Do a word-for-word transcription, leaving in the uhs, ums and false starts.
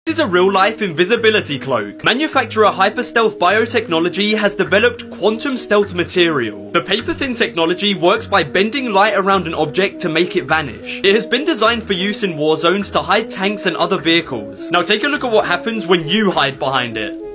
This is a real-life invisibility cloak. Manufacturer Hyperstealth Biotechnology has developed quantum stealth material. The paper-thin technology works by bending light around an object to make it vanish. It has been designed for use in war zones to hide tanks and other vehicles. Now take a look at what happens when you hide behind it.